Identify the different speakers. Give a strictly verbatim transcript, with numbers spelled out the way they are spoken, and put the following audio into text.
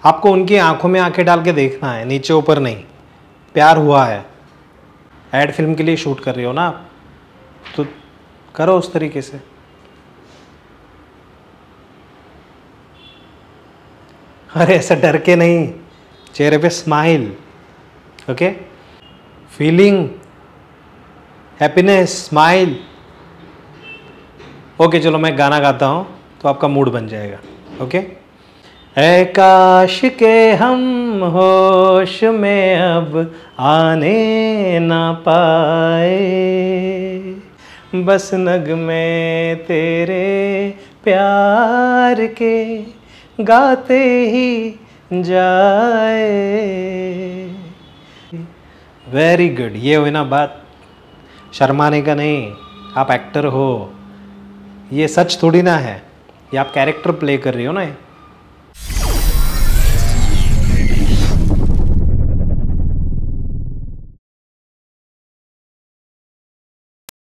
Speaker 1: आपको उनकी आंखों में आंखें डाल के देखना है, नीचे ऊपर नहीं। प्यार हुआ है, एड फिल्म के लिए शूट कर रही हो ना आप, तो करो उस तरीके से। अरे ऐसा डर के नहीं, चेहरे पे smile, okay, feeling, happiness, smile. Okay चलो मैं गाना गाता हूँ तो आपका मूड बन जाएगा। ओके। ऐ काश के हम होश में अब आने ना पाए, बस नगमे तेरे प्यार के गाते ही जाए। Very good. ये हुई ना बात, शर्माने का नहीं, आप एक्टर हो, ये सच थोड़ी ना है, ये आप कैरेक्टर प्ले कर रही हो ना।